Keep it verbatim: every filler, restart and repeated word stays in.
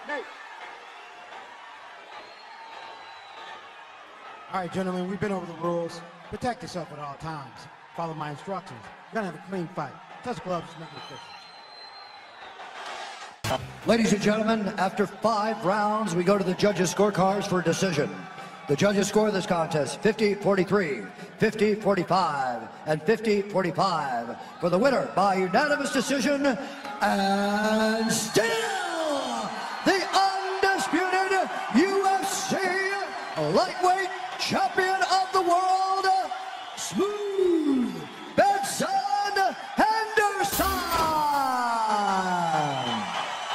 Nate. All right, gentlemen, we've been over the rules. Protect yourself at all times. Follow my instructions. We're gonna have a clean fight. Touch gloves, make it official. Ladies and gentlemen, after five rounds, we go to the judges' scorecards for a decision. The judges score this contest fifty forty-three, fifty forty-five, and fifty forty-five for the winner by unanimous decision, and still the